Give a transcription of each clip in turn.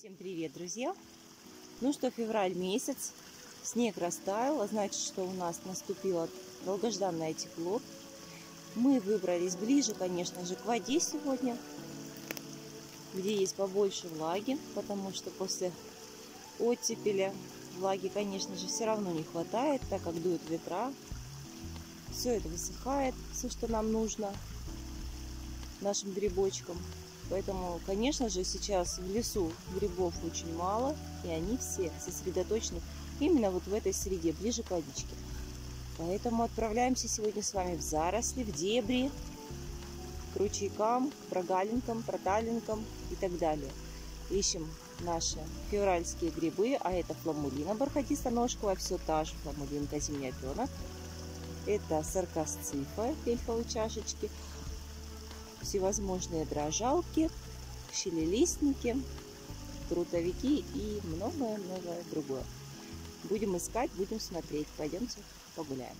Всем привет, друзья! Ну что, февраль месяц, снег растаял, а значит, что у нас наступило долгожданное тепло. Мы выбрались ближе, конечно же, к воде сегодня, где есть побольше влаги, потому что после оттепеля влаги, конечно же, все равно не хватает, так как дуют ветра. Все это высыхает, все, что нам нужно нашим грибочкам. Поэтому, конечно же, сейчас в лесу грибов очень мало, и они все сосредоточены именно вот в этой среде, ближе к водичке. Поэтому отправляемся сегодня с вами в заросли, в дебри, к ручейкам, к прогалинкам, проталинкам и так далее. Ищем наши февральские грибы, а это фламулина бархатисто-ножковая, все та же фламулинка зимнеопенок. Это саркосцифа, эльфовые чашечки, всевозможные дрожжалки, щелелистники, трутовики и многое-многое другое. Будем искать, будем смотреть. Пойдемте погуляем.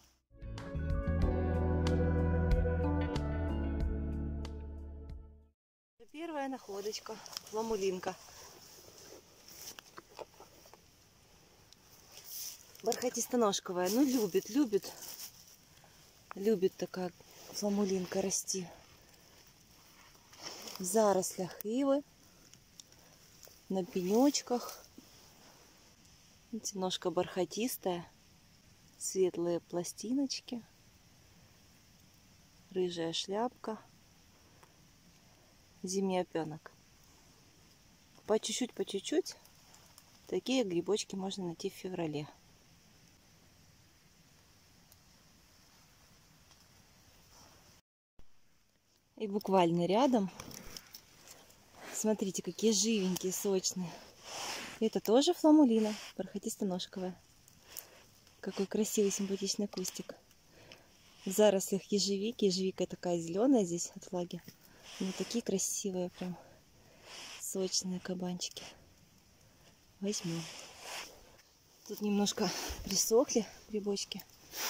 Первая находочка. Фламулинка. Бархатисто-ножковая. Ну, любит такая фламулинка расти. В зарослях ивы, на пенечках. Видите, ножка бархатистая, светлые пластиночки, рыжая шляпка, зимнеопенок. По чуть-чуть такие грибочки можно найти в феврале. И буквально рядом, смотрите, какие живенькие, сочные. Это тоже фламулина, бархатисто-ножковая. Какой красивый, симпатичный кустик. В зарослях ежевики. Ежевика такая зеленая здесь от влаги. Но такие красивые, прям сочные кабанчики. Возьмем. Тут немножко присохли грибочки.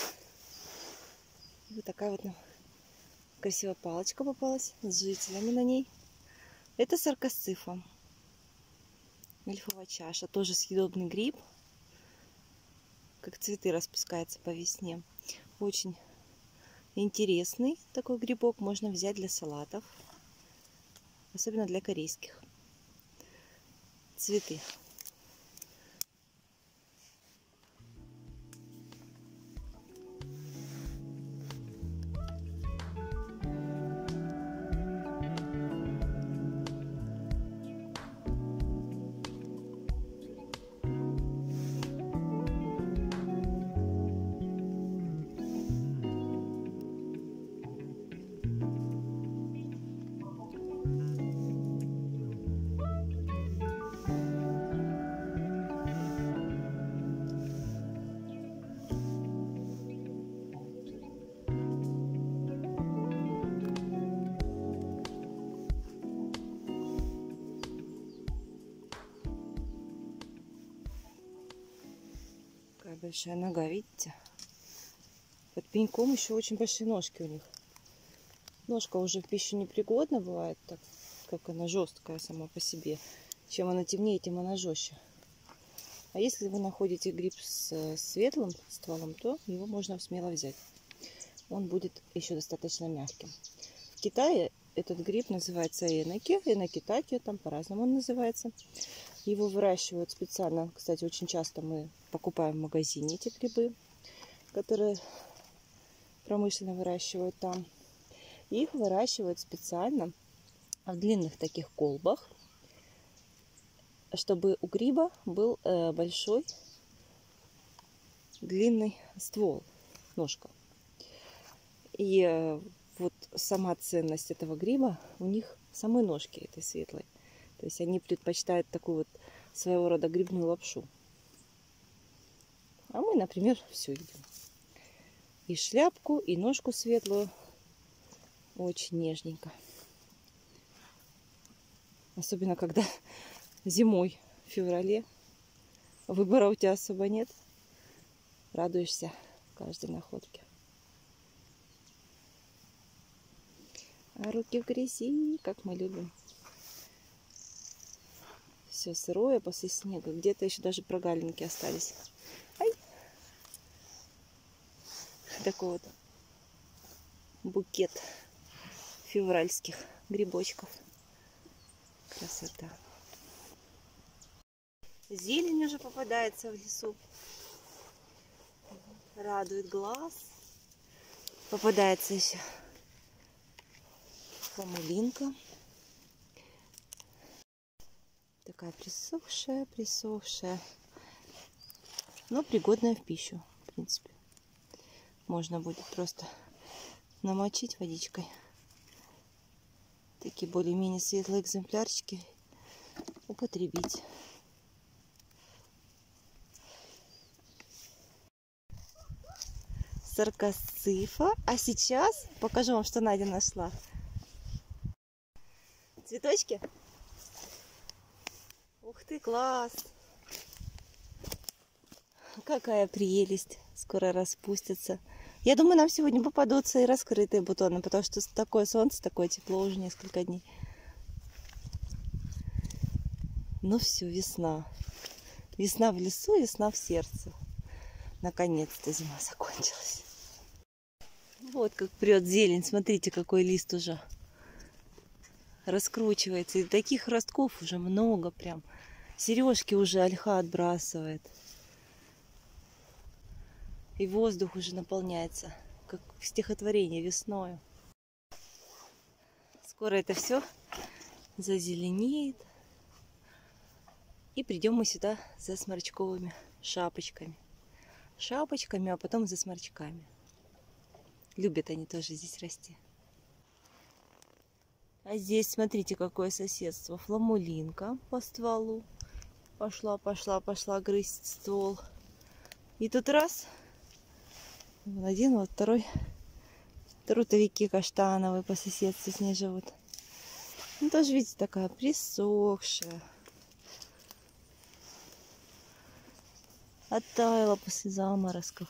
И вот такая вот нам красивая палочка попалась с жителями на ней. Это саркосцифа. Эльфовая чаша. Тоже съедобный гриб. Как цветы распускается по весне. Очень интересный такой грибок. Можно взять для салатов. Особенно для корейских. Цветы. Какая большая нога, видите? Под пеньком еще очень большие ножки у них. Ножка уже в пищу непригодна бывает, так как она жесткая сама по себе. Чем она темнее, тем она жестче. А если вы находите гриб с светлым стволом, то его можно смело взять. Он будет еще достаточно мягким. В Китае этот гриб называется эноки, энокитаки, там по-разному он называется. Его выращивают специально. Кстати, очень часто мы покупаем в магазине эти грибы, которые промышленно выращивают там. Их выращивают специально в длинных таких колбах, чтобы у гриба был большой длинный ствол, ножка. И вот сама ценность этого гриба у них в самой ножке этой светлой. То есть они предпочитают такую вот своего рода грибную лапшу. А мы, например, все едим. И шляпку, и ножку светлую. Очень нежненько. Особенно, когда зимой, в феврале, выбора у тебя особо нет. Радуешься каждой находке. А руки в грязи, как мы любим. Все все сырое после снега. Где-то еще даже прогалинки остались. Ай! Такой вот букет февральских грибочков. Красота. Зелень уже попадается в лесу. Радует глаз. Попадается еще фламулинка. Такая присохшая, но пригодная в пищу, в принципе. Можно будет просто намочить водичкой. Такие более-менее светлые экземплярчики употребить. Саркоцифа. А сейчас покажу вам, что Надя нашла. Цветочки. Ух ты, класс! Какая прелесть! Скоро распустятся. Я думаю, нам сегодня попадутся и раскрытые бутоны, потому что такое солнце, такое тепло уже несколько дней. Ну все, весна. Весна в лесу, весна в сердце. Наконец-то зима закончилась. Вот как прет зелень. Смотрите, какой лист уже раскручивается. И таких ростков уже много прям. Сережки уже ольха отбрасывает. И воздух уже наполняется, как в стихотворении весною. Скоро это все зазеленеет. И придем мы сюда за сморчковыми шапочками. Шапочками, а потом за сморчками. Любят они тоже здесь расти. А здесь, смотрите, какое соседство. Фламулинка по стволу. Пошла грызть ствол. И тут раз. Вот один, вот второй. Трутовики каштановые по соседству с ней живут. Ну, тоже, видите, такая присохшая. Оттаяла после заморозков.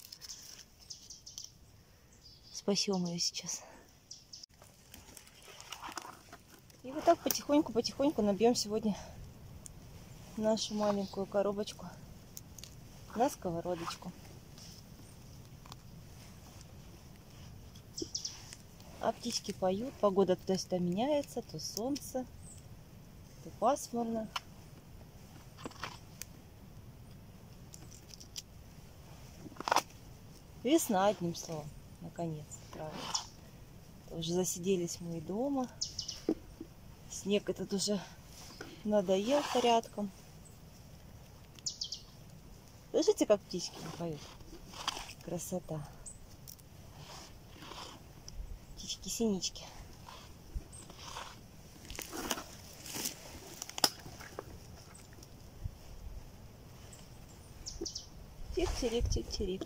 Спасем ее сейчас. И вот так потихоньку набьем сегодня нашу маленькую коробочку на сковородочку. А птички поют, погода туда-сюда меняется, то солнце, то пасмурно. Весна, одним словом, наконец, правда. Уже засиделись мы и дома. Снег этот уже надоел порядком. Слышите, как птички поют? Красота. Птички-синички. Тик-тирик, тик-тирик.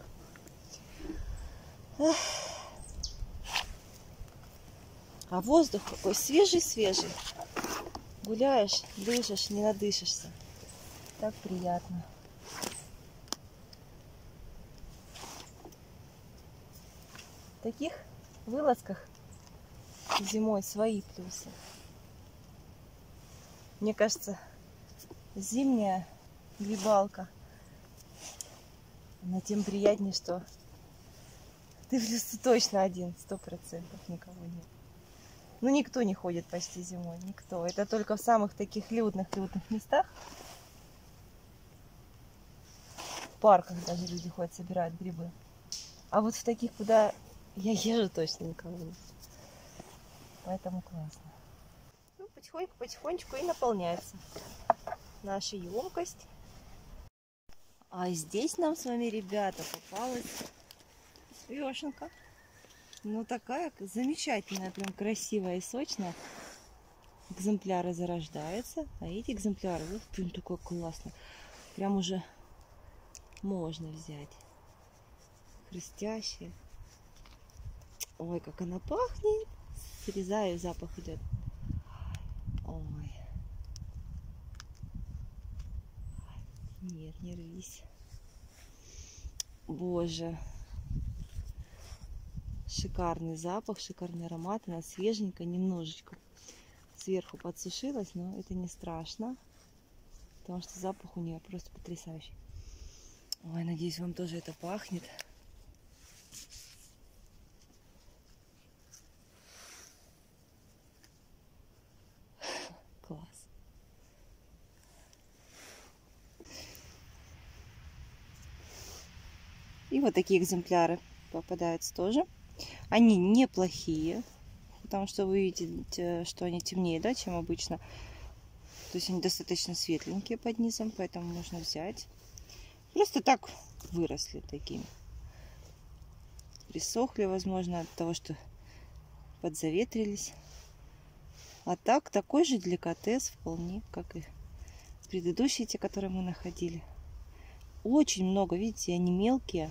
А воздух какой свежий-свежий. Гуляешь, дышишь, не надышишься. Так приятно. В таких вылазках зимой свои плюсы. Мне кажется, зимняя грибалка, она тем приятнее, что ты в лесу точно один, 100%, никого нет. Ну, никто не ходит почти зимой, никто. Это только в самых таких людных местах. В парках даже люди ходят, собирают грибы. А вот в таких, куда я езжу, точно никого нет. Поэтому классно. Ну, потихонечку и наполняется наша емкость. А здесь нам с вами, ребята, попалась вешенка. Ну, такая замечательная, прям красивая и сочная. Экземпляры зарождаются, а эти экземпляры, вот прям такой классный. Прям уже можно взять. Хрустящая. Ой, как она пахнет. Срезаю, запах идет. Ой. Нет, не рвись. Боже. Шикарный запах, шикарный аромат. Она свеженькая, немножечко сверху подсушилась, но это не страшно. потому что запах у нее просто потрясающий. Ой, надеюсь, вам тоже это пахнет. Класс. И вот такие экземпляры попадаются тоже. Они неплохие, потому что вы видите, что они темнее, да, чем обычно. То есть они достаточно светленькие под низом, поэтому можно взять. Просто так выросли такими. Присохли, возможно, от того, что подзаветрились. А так, такой же деликатес вполне, как и предыдущие, те, которые мы находили. Очень много, видите, они мелкие.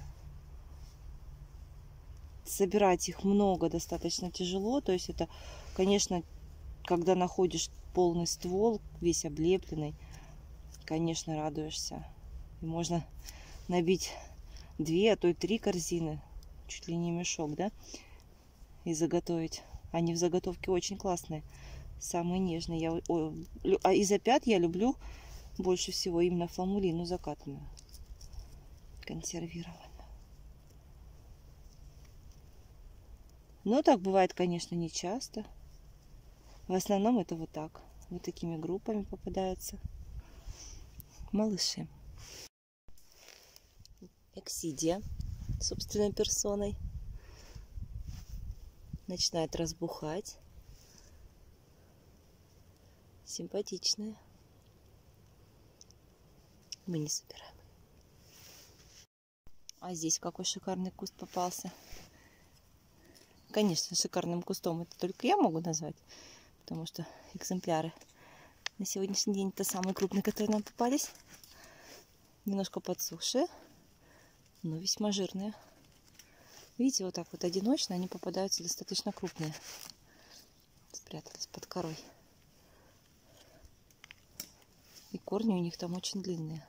Собирать их много достаточно тяжело. То есть это, конечно, когда находишь полный ствол, весь облепленный, конечно, радуешься. И можно набить 2, а то и 3 корзины, чуть ли не мешок, да, и заготовить. Они в заготовке очень классные, самые нежные. А из опят я люблю больше всего именно фламулину закатанную, консервированную. Но так бывает, конечно, не часто. В основном это вот так. Вот такими группами попадаются малыши. Эксидия собственной персоной начинает разбухать. Симпатичная. Мы не собираем. А здесь какой шикарный куст попался. Конечно, шикарным кустом это только я могу назвать, потому что экземпляры на сегодняшний день это самые крупные, которые нам попались. Немножко подсохшие, но весьма жирные. Видите, вот так вот одиночно они попадаются достаточно крупные. Спрятались под корой. И корни у них там очень длинные.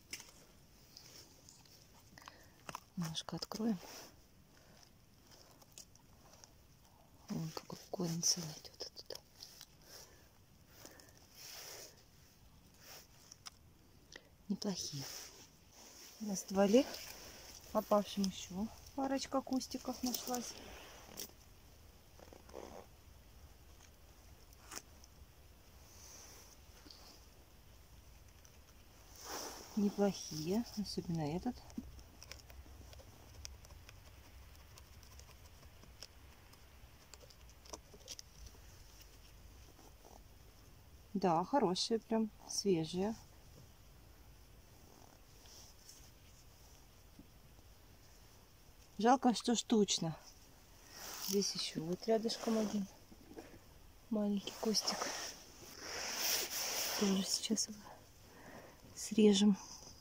Немножко откроем. Вон какой корень целый идет оттуда. Неплохие. На стволе попавшим еще парочка кустиков нашлась. Неплохие, особенно этот. Да, хорошие, прям свежие. Жалко, что штучно. Здесь еще вот рядышком один маленький кустик. Тоже сейчас его срежем.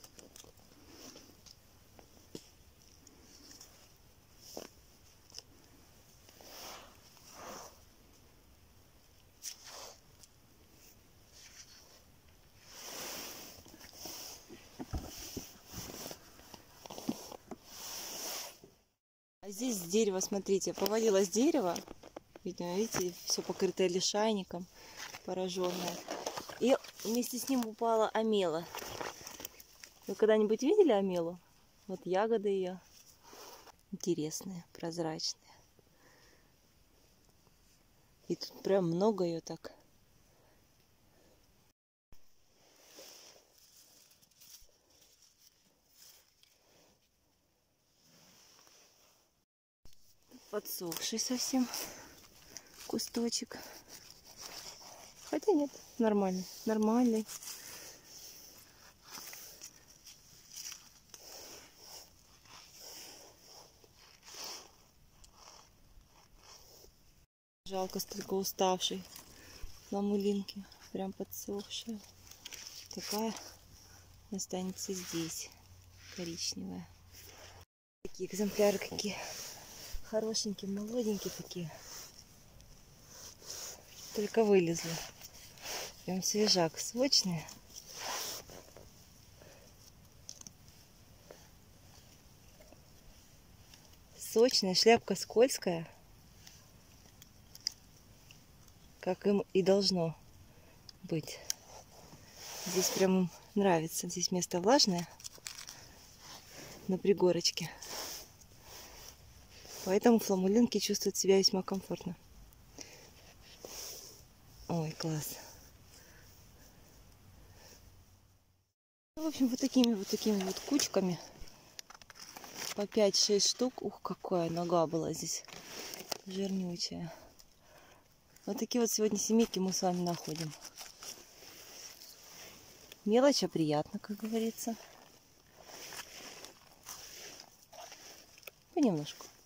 А здесь с дерева, смотрите, повалилось дерево. Видимо, видите, все покрытое лишайником, пораженное. И вместе с ним упала омела. Вы когда-нибудь видели омелу? Вот ягоды ее интересные, прозрачные. И тут прям много ее так. Подсохший совсем кусточек. Хотя нет, нормальный, нормальный. Жалко, столько уставшей фламулинки, прям подсохшая. Такая останется здесь, коричневая. Такие экземпляры какие хорошенькие, молоденькие такие. Только вылезли. Прям свежак, сочные. Сочная, шляпка скользкая. Как им и должно быть. Здесь прям им нравится. Здесь место влажное на пригорочке. Поэтому фламулинки чувствуют себя весьма комфортно. Ой, класс. Ну, в общем, вот такими вот кучками. По 5-6 штук. Ух, какая нога была здесь жирнючая. Вот такие вот сегодня семейки мы с вами находим. Мелочь, а приятно, как говорится. Понемножку.